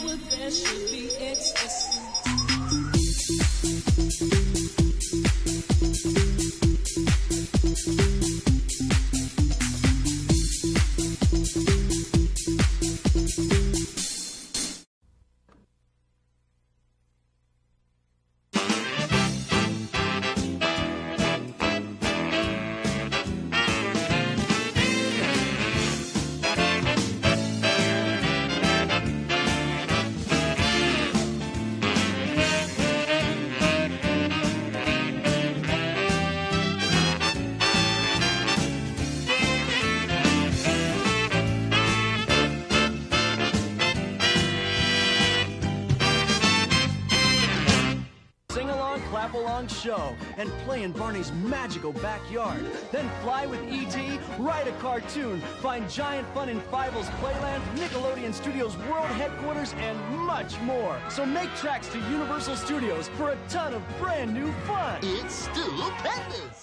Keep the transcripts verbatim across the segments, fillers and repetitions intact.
but there should be ecstasy. Clap-along show and play in Barney's magical backyard. Then fly with E T, write a cartoon, find giant fun in Fievel's Playland, Nickelodeon Studios World Headquarters, and much more. So make tracks to Universal Studios for a ton of brand new fun. It's stupendous!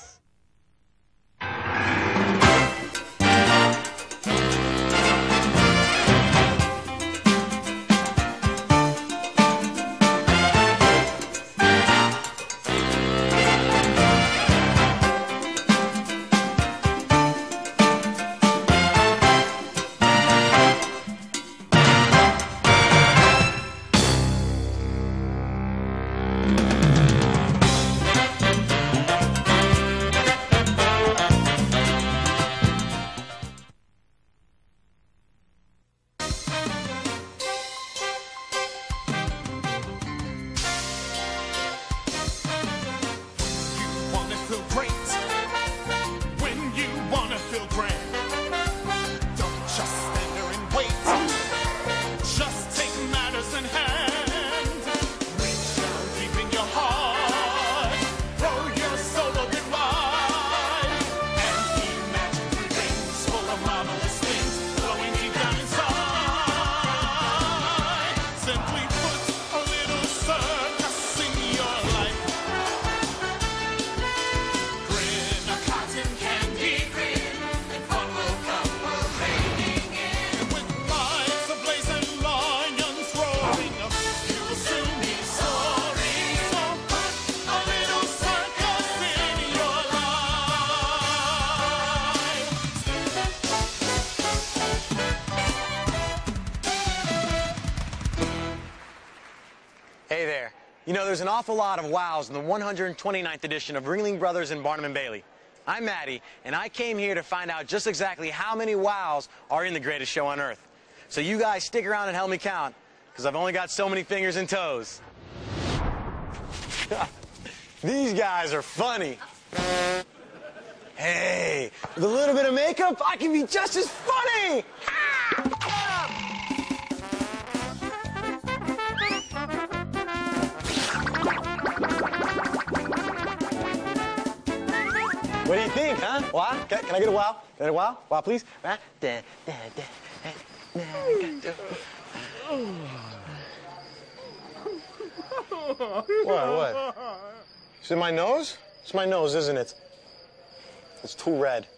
Hey there. You know, there's an awful lot of wows in the one hundred twenty-ninth edition of Ringling Brothers and Barnum and Bailey. I'm Maddie, and I came here to find out just exactly how many wows are in the greatest show on earth. So you guys stick around and help me count, because I've only got so many fingers and toes. These guys are funny. Hey, with a little bit of makeup, I can be just as funny! What do you think, huh? Wow? Can, can I get a wow? Can I get a wow? Wow, please? What, what? Is it my nose? It's my nose, isn't it? It's too red.